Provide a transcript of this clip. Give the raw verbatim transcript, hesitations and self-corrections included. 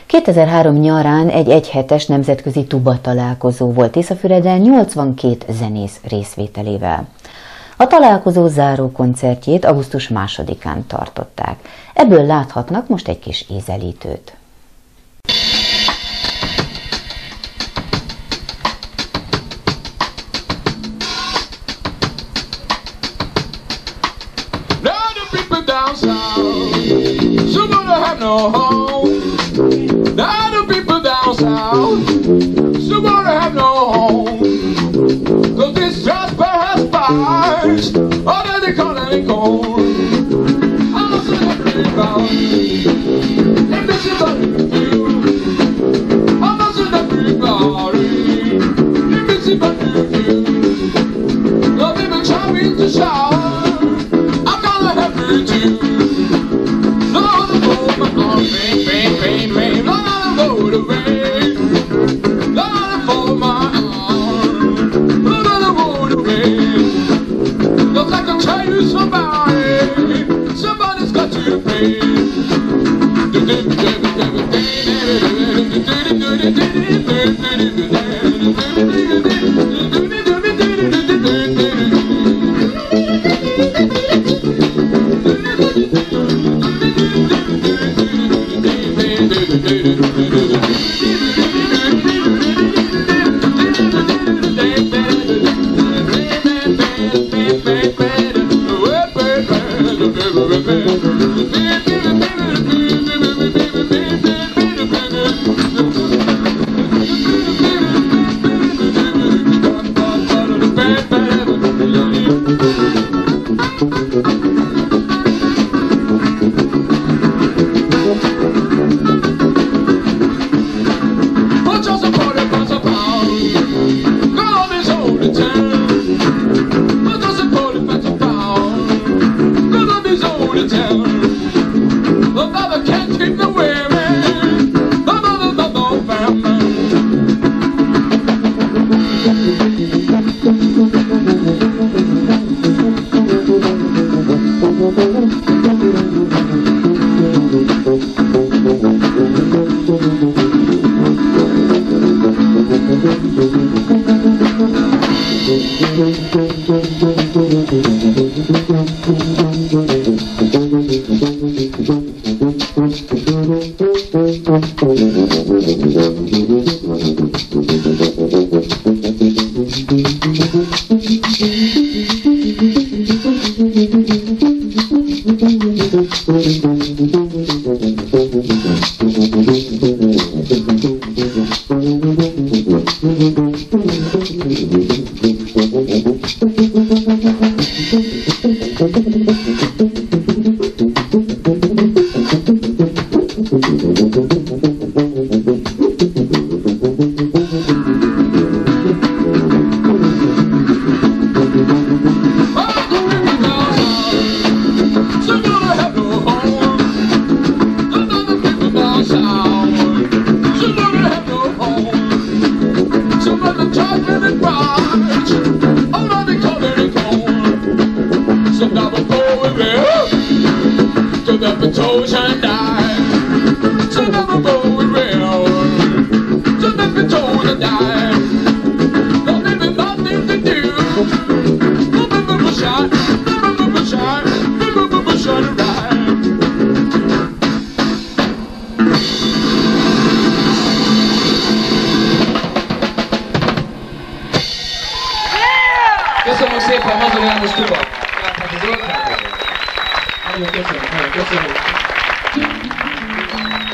kétezer-három nyarán egy egyhetes nemzetközi tubatalálkozó volt Tiszafüreden nyolcvankét zenész részvételével. A találkozó záró koncertjét augusztus másodikán tartották. Ebből láthatnak most egy kis ízelítőt. No home. Now the people down south still gonna have no home. Cause this just has fires under the continent cold. I'm not saying everybody and this is what you feel. I'm not saying everybody and this is what you feel. Love even trying to shower. I'm gonna have you too. Rain, rain, rain, rain, Lord, I go to rain. Lord, I fall my arm. Lord, I go to rain. Looks like I tell you somebody, somebody's got to pay. Köszönöm szépen, Mazur János Tuba! Nagyon köszönöm, nagyon köszönöm!